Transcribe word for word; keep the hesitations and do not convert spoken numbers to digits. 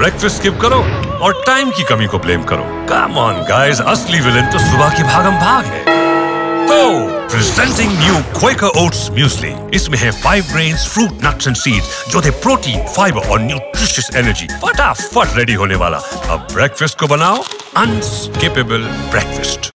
Breakfast skip करो और time की कमी को ब्लेम करो। कम ऑन गाइस, असली विलेन तो सुबह की भागम भाग है। तो presenting new Quaker Oats Muesli। इसमें है five grains, fruit, nuts and seeds जो दे प्रोटीन, फाइबर और न्यूट्रिशियस एनर्जी। फटाफट रेडी होने वाला। अब ब्रेकफास्ट को बनाओ अनस्किपेबल ब्रेकफास्ट।